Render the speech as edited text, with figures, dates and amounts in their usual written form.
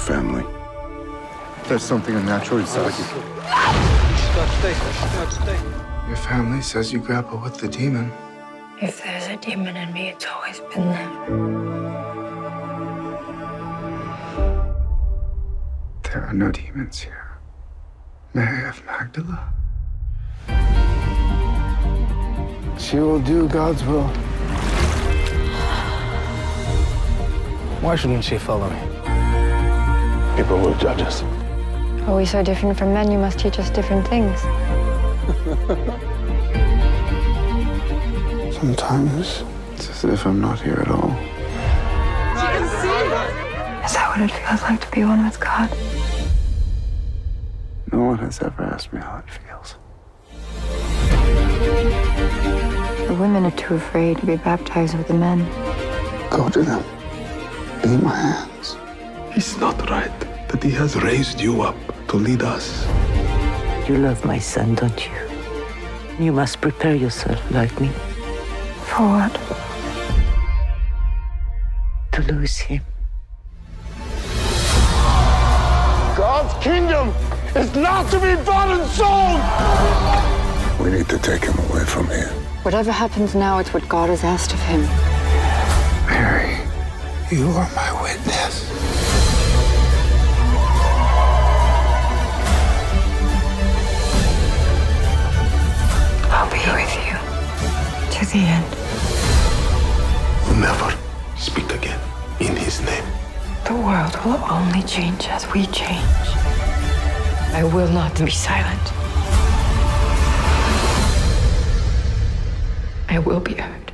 family. There's something unnatural inside you. Your family says you grapple with the demon. If there's a demon in me, it's always been there. There are no demons here. Mary of Magdala. She will do God's will. Why shouldn't she follow me? People will judge us. Are we so different from men? You must teach us different things. Sometimes it's as if I'm not here at all. Is that what it feels like to be one with God? No one has ever asked me how it feels. The women are too afraid to be baptized with the men. Go to them. Be my hands. It's not right that he has raised you up to lead us. You love my son, don't you? You must prepare yourself like me. For what? To lose him. God's kingdom is not to be bought and sold! We need to take him away from here. Whatever happens now, it's what God has asked of him. Mary, you are my witness. I'll be with you to the end. Never speak again in his name. The world will only change as we change. I will not be silent. I will be heard.